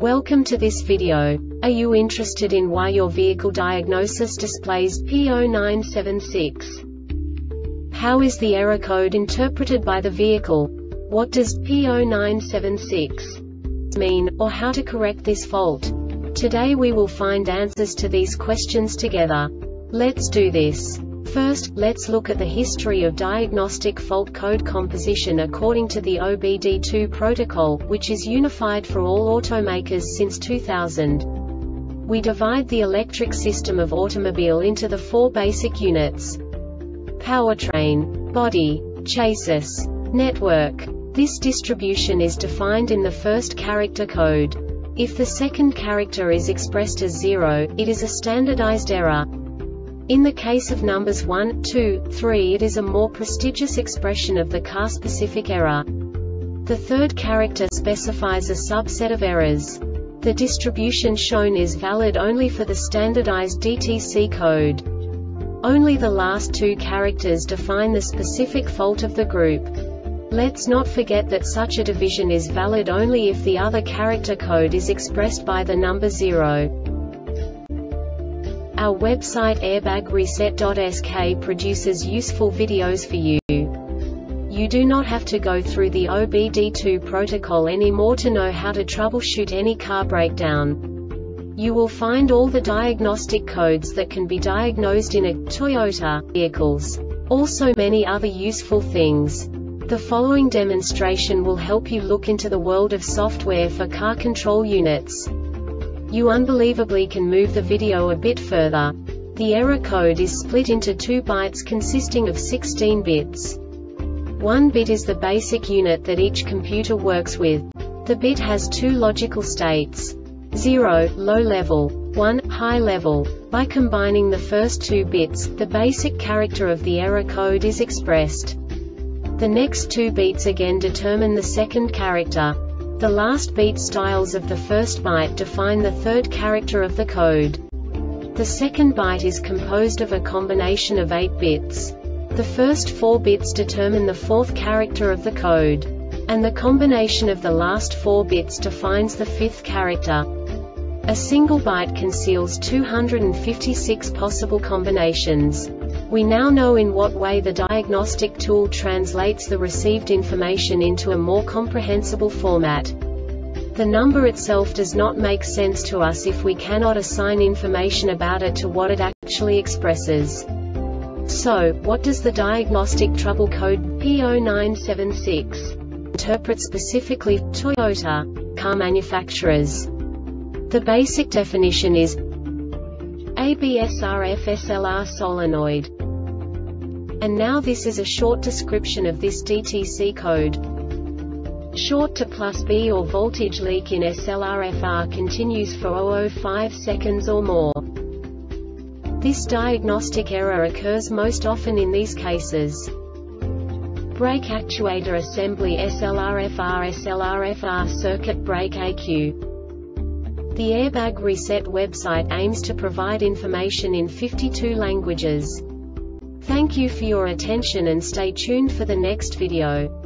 Welcome to this video. Are you interested in why your vehicle diagnosis displays P0976? How is the error code interpreted by the vehicle? What does P0976 mean, or how to correct this fault? Today we will find answers to these questions together. Let's do this. First, let's look at the history of diagnostic fault code composition according to the OBD2 protocol, which is unified for all automakers since 2000. We divide the electric system of automobile into the four basic units: powertrain, body, chassis, network. This distribution is defined in the first character code. If the second character is expressed as 0, it is a standardized error. In the case of numbers 1, 2, 3, it is a more prestigious expression of the car-specific error. The third character specifies a subset of errors. The distribution shown is valid only for the standardized DTC code. Only the last two characters define the specific fault of the group. Let's not forget that such a division is valid only if the other character code is expressed by the number 0. Our website airbagreset.sk produces useful videos for you. You do not have to go through the OBD2 protocol anymore to know how to troubleshoot any car breakdown. You will find all the diagnostic codes that can be diagnosed in a Toyota vehicles. Also many other useful things. The following demonstration will help you look into the world of software for car control units. You unbelievably can move the video a bit further. The error code is split into 2 bytes consisting of 16 bits. 1 bit is the basic unit that each computer works with. The bit has 2 logical states: 0, low level, 1, high level. By combining the first 2 bits, the basic character of the error code is expressed. The next 2 beats again determine the second character. The last beat styles of the first byte define the third character of the code. The second byte is composed of a combination of 8 bits. The first 4 bits determine the fourth character of the code. And the combination of the last 4 bits defines the fifth character. A single byte conceals 256 possible combinations. We now know in what way the diagnostic tool translates the received information into a more comprehensible format. The number itself does not make sense to us if we cannot assign information about it to what it actually expresses. So, what does the diagnostic trouble code P0976 interpret specifically for Toyota car manufacturers? The basic definition is ABSRFSLR solenoid. And now this is a short description of this DTC code. Short to +B or voltage leak in SLRFR continues for 0.05 seconds or more. This diagnostic error occurs most often in these cases: brake actuator assembly SLRFR circuit brake AQ. The Airbag Reset website aims to provide information in 52 languages. Thank you for your attention and stay tuned for the next video.